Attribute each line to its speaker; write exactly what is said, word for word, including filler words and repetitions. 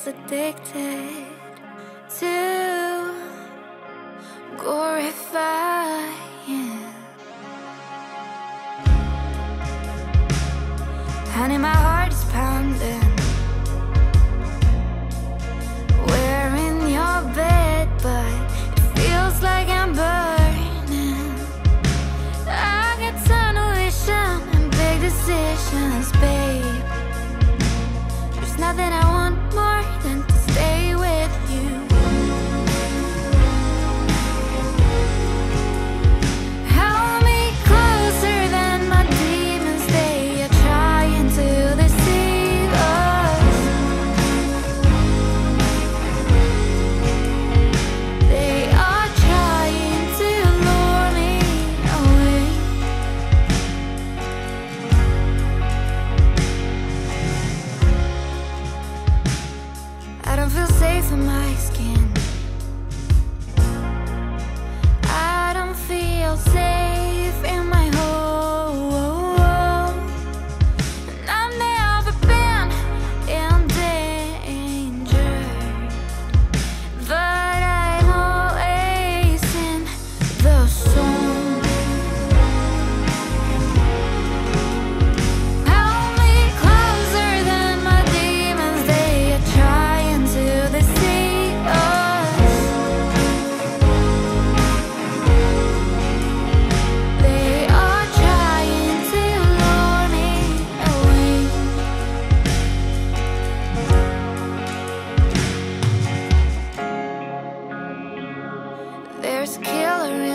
Speaker 1: feels addicted to glorifying. Honey, my heart is pounding. We're in your bed, but it feels like I'm burning. I get tunnel vision and big decisions, babe. There's nothing I want more than to stay with you. Hold me closer than my demons, they are trying to deceive us. They are trying to lure me away. I don't feel safe in my skin. I don't feel safe in my home. And I've never been in danger, but I'm always in the zone. Hold me closer than my demons, they are trying to deceive us. They are trying to lure me away. There's a killer